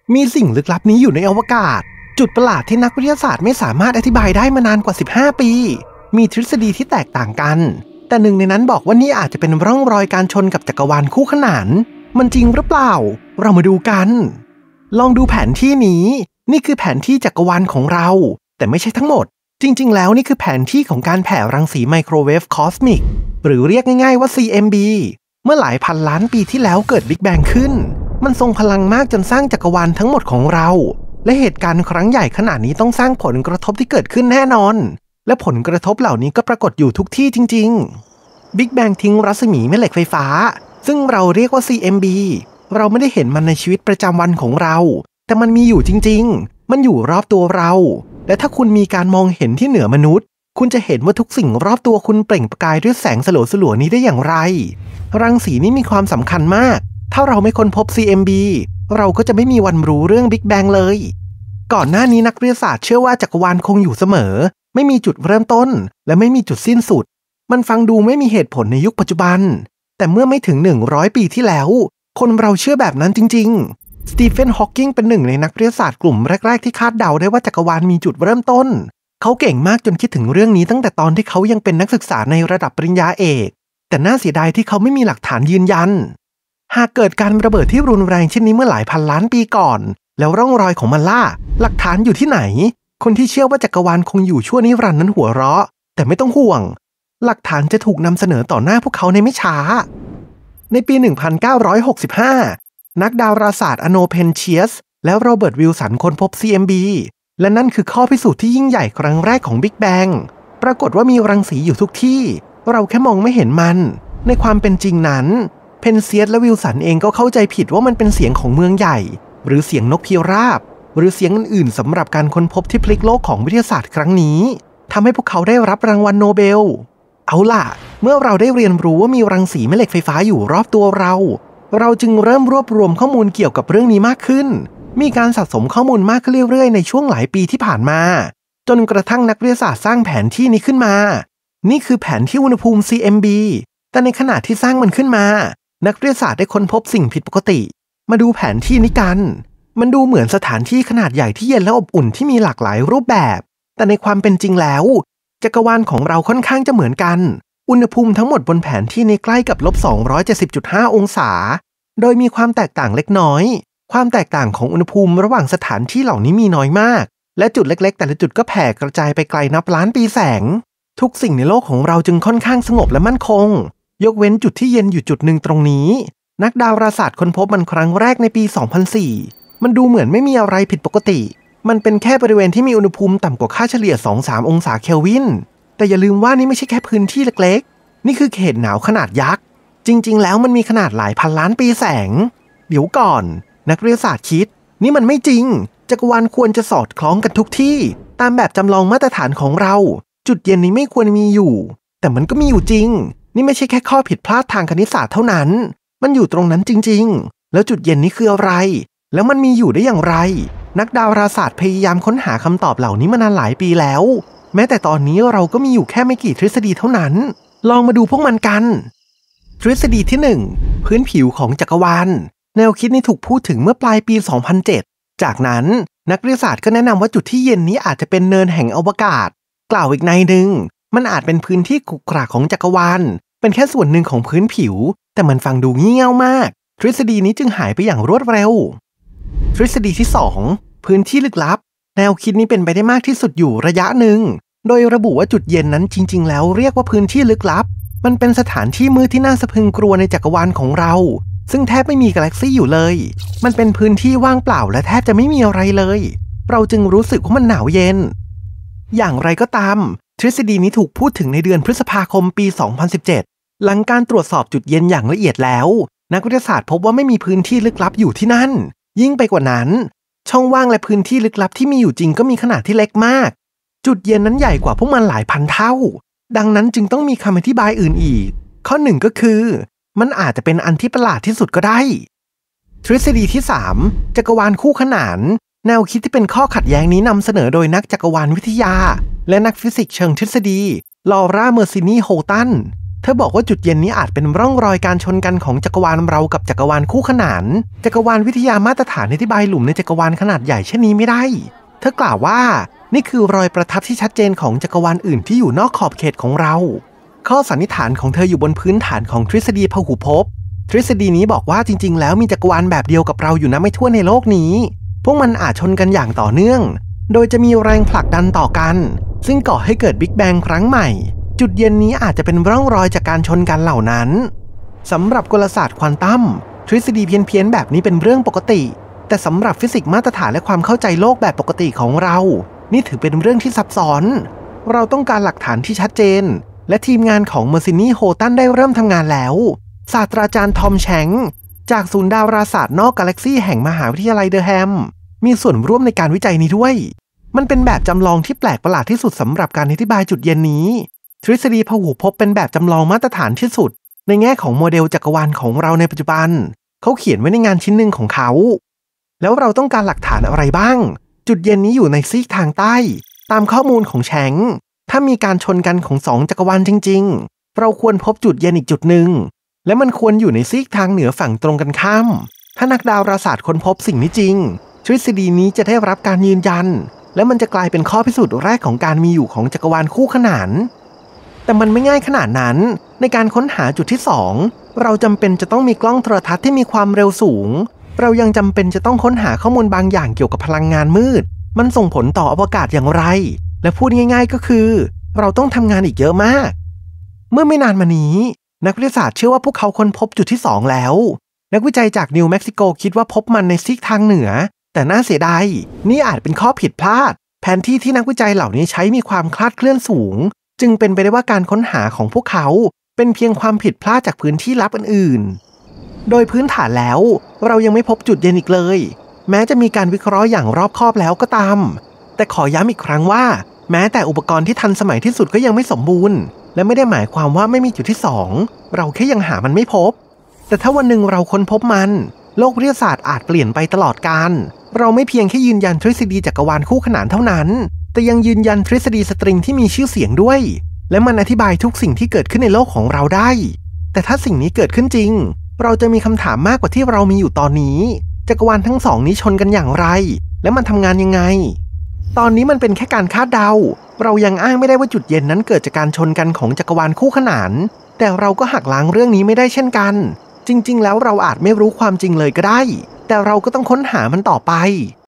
มีสิ่งลึกลับนี้อยู่ในอวกาศจุดประหลาดที่นักวิทยาศาสตร์ไม่สามารถอธิบายได้มานานกว่า15ปีมีทฤษฎีที่แตกต่างกันแต่หนึ่งในนั้นบอกว่านี่อาจจะเป็นร่องรอยการชนกับจักรวาลคู่ขนานมันจริงหรือเปล่าเรามาดูกันลองดูแผนที่นี้นี่คือแผนที่จักรวาลของเราแต่ไม่ใช่ทั้งหมดจริงๆแล้วนี่คือแผนที่ของการแผ่รังสีไมโครเวฟคอสมิกหรือเรียกง่ายๆว่า CMB เมื่อหลายพันล้านปีที่แล้วเกิดบิ๊กแบงขึ้นมันทรงพลังมากจนสร้างจักรวาลทั้งหมดของเราและเหตุการณ์ครั้งใหญ่ขนาดนี้ต้องสร้างผลกระทบที่เกิดขึ้นแน่นอนและผลกระทบเหล่านี้ก็ปรากฏอยู่ทุกที่จริงๆบิ๊กแบงทิ้งรัศมีแม่เหล็กไฟฟ้าซึ่งเราเรียกว่า CMB เราไม่ได้เห็นมันในชีวิตประจำวันของเราแต่มันมีอยู่จริงๆมันอยู่รอบตัวเราและถ้าคุณมีการมองเห็นที่เหนือมนุษย์คุณจะเห็นว่าทุกสิ่งรอบตัวคุณเปล่งประกายด้วยแสงสลัวๆนี้ได้อย่างไรรังสีนี้มีความสำคัญมากถ้าเราไม่ค้นพบ CMB เราก็จะไม่มีวันรู้เรื่องบิ๊กแบงเลยก่อนหน้านี้นักวิทยาศาสตร์เชื่อว่าจักรวาลคงอยู่เสมอไม่มีจุดเริ่มต้นและไม่มีจุดสิ้นสุดมันฟังดูไม่มีเหตุผลในยุคปัจจุบันแต่เมื่อไม่ถึง100ปีที่แล้วคนเราเชื่อแบบนั้นจริงๆสตีเฟนฮอว์กิงเป็นหนึ่งในนักวิทยาศาสตร์กลุ่มแรกๆที่คาดเดาได้ว่าจักรวาลมีจุดเริ่มต้นเขาเก่งมากจนคิดถึงเรื่องนี้ตั้งแต่ตอนที่เขายังเป็นนักศึกษาในระดับปริญญาเอกแต่น่าเสียดายที่เขาไม่มีหลักฐานยืนยันหากเกิดการระเบิดที่รุนแรงเช่นนี้เมื่อหลายพันล้านปีก่อนแล้วร่องรอยของมันล่ะหลักฐานอยู่ที่ไหนคนที่เชื่อว่าจักรวาลคงอยู่ชั่วนิรันดร์นั้นหัวเราะแต่ไม่ต้องห่วงหลักฐานจะถูกนำเสนอต่อหน้าพวกเขาในไม่ช้าในปี 1965 นักดาราศาสตร์อโนเพนเชียสและโรเบิร์ตวิลสันค้นพบ CMB และนั่นคือข้อพิสูจน์ที่ยิ่งใหญ่ครั้งแรกของบิ๊กแบงปรากฏว่ามีรังสีอยู่ทุกที่เราแค่มองไม่เห็นมันในความเป็นจริงนั้นเพนเชียสและวิลสันเองก็เข้าใจผิดว่ามันเป็นเสียงของเมืองใหญ่หรือเสียงนกพิราบหรือเสียงอื่นๆสำหรับการค้นพบที่พลิกโลกของวิทยาศาสตร์ครั้งนี้ทำให้พวกเขาได้รับรางวัลโนเบลเอาล่ะเมื่อเราได้เรียนรู้ว่ามีรังสีแม่เหล็กไฟฟ้าอยู่รอบตัวเราจึงเริ่มรวบรวมข้อมูลเกี่ยวกับเรื่องนี้มากขึ้นมีการสะสมข้อมูลมากขึ้นเรื่อยๆในช่วงหลายปีที่ผ่านมาจนกระทั่งนักวิทยาศาสตร์สร้างแผนที่นี้ขึ้นมานี่คือแผนที่อุณหภูมิ CMB แต่ในขณะที่สร้างมันขึ้นมานักวิทยาศาสตร์ได้ค้นพบสิ่งผิดปกติมาดูแผนที่นี้กันมันดูเหมือนสถานที่ขนาดใหญ่ที่เย็นและอบอุ่นที่มีหลากหลายรูปแบบแต่ในความเป็นจริงแล้วจักรวาลของเราค่อนข้างจะเหมือนกันอุณหภูมิทั้งหมดบนแผนที่นี้ใกล้กับ-270.5 องศาโดยมีความแตกต่างเล็กน้อยความแตกต่างของอุณหภูมิระหว่างสถานที่เหล่านี้มีน้อยมากและจุดเล็กๆแต่ละจุดก็แผ่กระจายไปไกลนับล้านปีแสงทุกสิ่งในโลกของเราจึงค่อนข้างสงบและมั่นคงยกเว้นจุดที่เย็นอยู่จุดหนึ่งตรงนี้นักดาราศาสตร์ค้นพบมันครั้งแรกในปี 2004 มันดูเหมือนไม่มีอะไรผิดปกติมันเป็นแค่บริเวณที่มีอุณหภูมิต่ำกว่าค่าเฉลี่ย 2-3 องศาเคลวินแต่อย่าลืมว่านี่ไม่ใช่แค่พื้นที่เล็กๆนี่คือเขตหนาวขนาดยักษ์จริงๆแล้วมันมีขนาดหลายพันล้านปีแสงเดี๋ยวก่อนนักวิทยาศาสตร์คิดนี่มันไม่จริงจักรวาลควรจะสอดคล้องกันทุกที่ตามแบบจำลองมาตรฐานของเราจุดเย็นนี้ไม่ควรมีอยู่แต่มันก็มีอยู่จริงนี่ไม่ใช่แค่ข้อผิดพลาดทางคณิตศาสตร์เท่านั้นมันอยู่ตรงนั้นจริงๆแล้วจุดเย็นนี้คืออะไรแล้วมันมีอยู่ได้อย่างไรนักดาราศาสตร์พยายามค้นหาคำตอบเหล่านี้มานานหลายปีแล้วแม้แต่ตอนนี้เราก็มีอยู่แค่ไม่กี่ทฤษฎีเท่านั้นลองมาดูพวกมันกันทฤษฎีที่1พื้นผิวของจักรวาลแนวคิดนี้ถูกพูดถึงเมื่อปลายปี 2007 จากนั้นนักวิทยาศาสตร์ก็แนะนำว่าจุดที่เย็นนี้อาจจะเป็นเนินแห่งอวกาศกล่าวอีกในหนึ่งมันอาจเป็นพื้นที่ขรุขระของจักรวาลเป็นแค่ส่วนหนึ่งของพื้นผิวแต่มันฟังดูงี่เง่ามากทฤษฎีนี้จึงหายไปอย่างรวดเร็วทฤษฎีที่2พื้นที่ลึกลับแนวคิดนี้เป็นไปได้มากที่สุดอยู่ระยะหนึ่งโดยระบุว่าจุดเย็นนั้นจริงๆแล้วเรียกว่าพื้นที่ลึกลับมันเป็นสถานที่มืดที่น่าสะพรึงกลัวในจักรวาลของเราซึ่งแทบไม่มีกาแล็กซี่อยู่เลยมันเป็นพื้นที่ว่างเปล่าและแทบจะไม่มีอะไรเลยเราจึงรู้สึกว่ามันหนาวเย็นอย่างไรก็ตามทฤษฎีนี้ถูกพูดถึงในเดือนพฤษภาคมปี 2017 หลังการตรวจสอบจุดเย็นอย่างละเอียดแล้วนักวิทยาศาสตร์พบว่าไม่มีพื้นที่ลึกลับอยู่ที่นั่นยิ่งไปกว่านั้นช่องว่างและพื้นที่ลึกลับที่มีอยู่จริงก็มีขนาดที่เล็กมากจุดเย็นนั้นใหญ่กว่าพวกมันหลายพันเท่าดังนั้นจึงต้องมีคำอธิบายอื่นอีกข้อ1ก็คือมันอาจจะเป็นอันที่ประหลาดที่สุดก็ได้ทฤษฎีที่3จักรวาลคู่ขนานแนวคิดที่เป็นข้อขัดแย้งนี้นำเสนอโดยนักจักรวาลวิทยาและนักฟิสิกส์เชิงทฤษฎีลอร่าเมอร์ซินีโฮตันเธธอบอกว่าจุดเย็นนี้อาจเป็นร่องรอยการชนกันของจักรวาลเรากับจักรวาลคู่ขนานจักรวาลวิทยามาตรฐานอธิบายหลุมในจักรวาลขนาดใหญ่เช่นนี้ไม่ได้เธอกล่าวว่านี่คือรอยประทับที่ชัดเจนของจักรวาลอื่นที่อยู่นอกขอบเขตของเราข้อสันนิษฐานของเธออยู่บนพื้นฐานของทฤษฎีพหุภพทฤษฎีนี้บอกว่าจริงๆแล้วมีจักรวาลแบบเดียวกับเราอยู่นะไม่ทั่วในโลกนี้พวกมันอาจชนกันอย่างต่อเนื่องโดยจะมีแรงผลักดันต่อกันซึ่งก่อให้เกิดบิ๊กแบงครั้งใหม่จุดเย็นนี้อาจจะเป็นร่องรอยจากการชนกันเหล่านั้นสำหรับกลศาสตร์ควอนตัมทฤษฎีเพี้ยนๆแบบนี้เป็นเรื่องปกติแต่สำหรับฟิสิกส์มาตรฐานและความเข้าใจโลกแบบปกติของเรานี่ถือเป็นเรื่องที่ซับซ้อนเราต้องการหลักฐานที่ชัดเจนและทีมงานของเมอร์ซินีโฮตันได้เริ่มทำงานแล้วศาสตราจารย์ทอมแชงจากศูนย์ดาราศาสตร์นอกกาแล็กซี่แห่งมหาวิทยาลัยเดอแฮมมีส่วนร่วมในการวิจัยนี้ด้วยมันเป็นแบบจำลองที่แปลกประหลาดที่สุดสำหรับการอธิบายจุดเย็นนี้ทฤษฎีพหุภพเป็นแบบจำลองมาตรฐานที่สุดในแง่ของโมเดลจักรวาลของเราในปัจจุบันเขาเขียนไว้ในงานชิ้นหนึ่งของเขาแล้วเราต้องการหลักฐานอะไรบ้างจุดเย็นนี้อยู่ในซีกทางใต้ตามข้อมูลของแชงถ้ามีการชนกันของสองจักรวาลจริงๆเราควรพบจุดเย็นอีกจุดหนึ่งและมันควรอยู่ในซีกทางเหนือฝั่งตรงกันข้ามถ้านักดาราศาสตร์ค้นพบสิ่งนี้จริงทฤษฎีนี้จะได้รับการยืนยันและมันจะกลายเป็นข้อพิสูจน์แรกของการมีอยู่ของจักรวาลคู่ขนานแต่มันไม่ง่ายขนาดนั้นในการค้นหาจุดที่2เราจำเป็นจะต้องมีกล้องโทรทัศน์ที่มีความเร็วสูงเรายังจำเป็นจะต้องค้นหาข้อมูลบางอย่างเกี่ยวกับพลังงานมืดมันส่งผลต่ออวกาศอย่างไรและพูดง่ายๆก็คือเราต้องทำงานอีกเยอะมากเมื่อไม่นานมานี้นักวิทยาศาสตร์เชื่อว่าพวกเขาค้นพบจุดที่2แล้วนักวิจัยจากนิวเม็กซิโกคิดว่าพบมันในซีกทางเหนือแต่น่าเสียดายนี่อาจเป็นข้อผิดพลาดแผนที่ที่นักวิจัยเหล่านี้ใช้มีความคลาดเคลื่อนสูงจึงเป็นไปได้ว่าการค้นหาของพวกเขาเป็นเพียงความผิดพลาดจากพื้นที่ลับอื่นๆโดยพื้นฐานแล้วเรายังไม่พบจุดเย็นอีกเลยแม้จะมีการวิเคราะห์อย่างรอบคอบแล้วก็ตามแต่ขอย้ำอีกครั้งว่าแม้แต่อุปกรณ์ที่ทันสมัยที่สุดก็ยังไม่สมบูรณ์และไม่ได้หมายความว่าไม่มีจุดที่2เราแค่ยังหามันไม่พบแต่ถ้าวันหนึ่งเราค้นพบมันโลกวิทยาศาสตร์อาจเปลี่ยนไปตลอดกาลเราไม่เพียงแค่ยืนยันทฤษฎีจักรวาลคู่ขนานเท่านั้นแต่ยังยืนยันทฤษฎีสตริงที่มีชื่อเสียงด้วยและมันอธิบายทุกสิ่งที่เกิดขึ้นในโลกของเราได้แต่ถ้าสิ่งนี้เกิดขึ้นจริงเราจะมีคำถามมากกว่าที่เรามีอยู่ตอนนี้จักรวาลทั้งสองนี้ชนกันอย่างไรและมันทำงานยังไงตอนนี้มันเป็นแค่การคาดเดาเรายังอ้างไม่ได้ว่าจุดเย็นนั้นเกิดจากการชนกันของจักรวาลคู่ขนานแต่เราก็หักล้างเรื่องนี้ไม่ได้เช่นกันจริงๆแล้วเราอาจไม่รู้ความจริงเลยก็ได้แต่เราก็ต้องค้นหามันต่อไป